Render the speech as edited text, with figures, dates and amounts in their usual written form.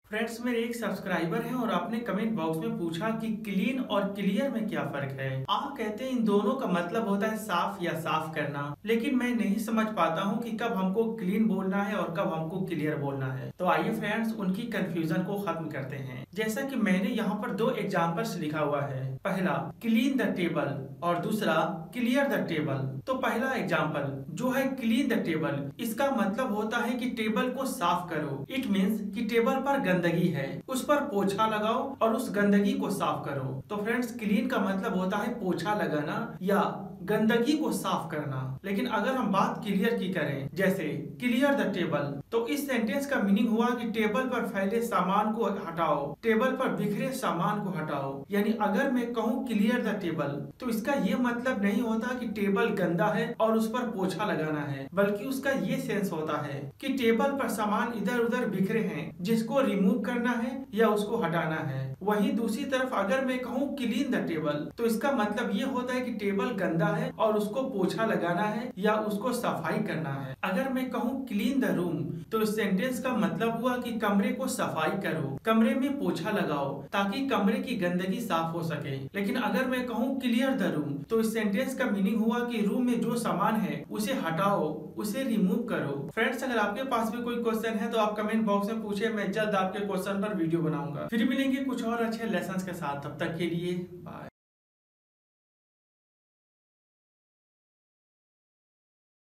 Friends, मेरे एक subscriber हैं और आपने कमेंट बॉक्स में पूछा कि क्लीन और क्लियर में क्या फर्क है। आप कहते हैं इन दोनों का मतलब होता है साफ या साफ करना, लेकिन मैं नहीं समझ पाता हूं कि कब हमको क्लीन बोलना है और कब हमको क्लियर बोलना है। तो आइए फ्रेंड्स, उनकी कंफ्यूजन को खत्म करते हैं। जैसा कि मैंने यहाँ पर दो एग्जाम्पल्स लिखा हुआ है, पहला क्लीन द टेबल और दूसरा क्लियर द टेबल। तो पहला एग्जाम्पल जो है क्लीन द टेबल, इसका मतलब होता है कि टेबल को साफ करो। इट मीन्स कि टेबल पर गंदगी है, उस पर पोछा लगाओ और उस गंदगी को साफ करो। तो फ्रेंड्स, क्लीन का मतलब होता है पोछा लगाना या गंदगी को साफ करना। लेकिन अगर हम बात क्लियर की करें, जैसे क्लियर द टेबल, तो इस सेंटेंस का मीनिंग हुआ कि टेबल पर फैले सामान को हटाओ, टेबल पर बिखरे सामान को हटाओ। यानी अगर मैं कहूँ क्लियर द टेबल, तो इसका ये मतलब नहीं होता कि टेबल गंदा है और उस पर पोछा लगाना है, बल्कि उसका ये सेंस होता है कि टेबल पर सामान इधर उधर बिखरे हैं, जिसको रिमूव करना है या उसको हटाना है। वहीं दूसरी तरफ अगर मैं कहूँ क्लीन द टेबल, तो इसका मतलब ये होता है कि टेबल गंदा है और उसको पोछा लगाना है या उसको सफाई करना है। अगर मैं कहूँ क्लीन द रूम, तो इस सेंटेंस का मतलब हुआ कि कमरे को सफाई करो, कमरे में पोछा लगाओ ताकि कमरे की गंदगी साफ हो सके। लेकिन अगर मैं कहूँ क्लियर द रूम, तो इस सेंटेंस का मीनिंग हुआ कि रूम में जो सामान है उसे हटाओ, उसे रिमूव करो। फ्रेंड्स, अगर आपके पास भी कोई क्वेश्चन है तो आप कमेंट बॉक्स में पूछे, मैं जल्द आपके क्वेश्चन पर वीडियो बनाऊंगा। फिर मिलेंगे कुछ और अच्छे लेसन्स के साथ, तब तक के लिए बाय।